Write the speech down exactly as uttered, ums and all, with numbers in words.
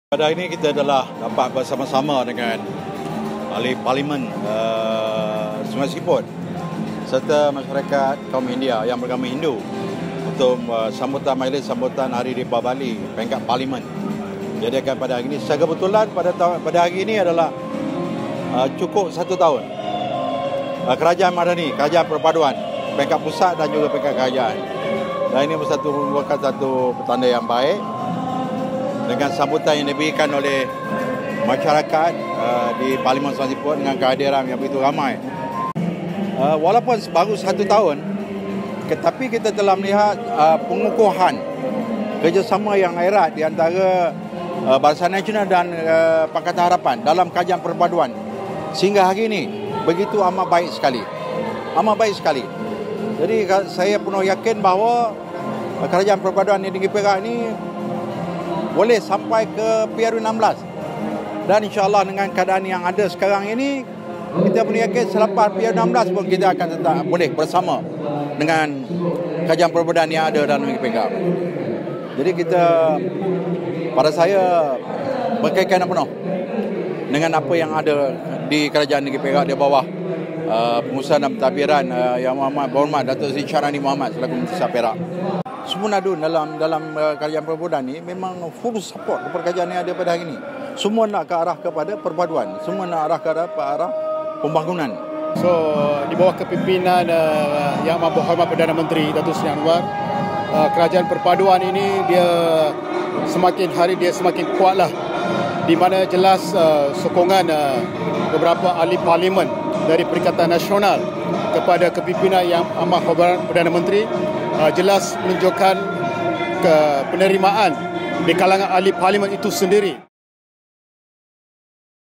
Pada hari ini kita adalah dapat bersama-sama dengan ahli Parlimen uh, Sungai Siput serta masyarakat kaum India yang beragama Hindu untuk uh, sambutan majlis sambutan Hari Deepavali peringkat Parlimen. Jadi akan pada hari ini, secara kebetulan pada pada hari ini adalah uh, cukup satu tahun uh, Kerajaan Madani, Kerajaan Perpaduan peringkat pusat dan juga peringkat kerajaan. Dan ini merupakan satu petanda yang baik dengan sambutan yang diberikan oleh masyarakat uh, di Parlimen Sungai Siput dengan kehadiran yang begitu ramai. Uh, walaupun baru satu tahun, tetapi kita telah melihat uh, pengukuhan kerjasama yang erat di antara uh, Barisan Nasional dan uh, Pakatan Harapan dalam kajian perpaduan. Sehingga hari ini begitu amat baik sekali. Amat baik sekali. Jadi saya penuh yakin bahawa uh, kerajaan perpaduan di Negeri Perak ini boleh sampai ke P R U enam belas. Dan insya-Allah dengan keadaan yang ada sekarang ini, kita boleh yakin selepas P R U enam belas pun kita akan tetap boleh bersama dengan kerajaan perpaduan yang ada dalam Negeri Perak. Jadi kita, pada saya, berkaitan penuh dengan apa yang ada di kerajaan Negeri Perak di bawah uh, pengurusan dan pentadbiran uh, Yang Amat Berhormat Datuk Seri Syahrani Mohamad selaku Menteri Besar Perak. Semua nadu dalam dalam uh, kerajaan perpaduan ini memang full support kepada kerajaan yang ada pada hari ini. Semua nak ke arah kepada perpaduan, semua nak arah ke arah, ke arah pembangunan. So di bawah kepimpinan uh, Yang Amat Berhormat Perdana Menteri Datuk Seri Anwar, uh, kerajaan perpaduan ini dia semakin hari dia semakin kuatlah, di mana jelas uh, sokongan uh, beberapa ahli parlimen dari Perikatan Nasional kepada kepimpinan Yang Amat Berhormat Perdana Menteri uh, jelas menunjukkan ke penerimaan di kalangan ahli parlimen itu sendiri.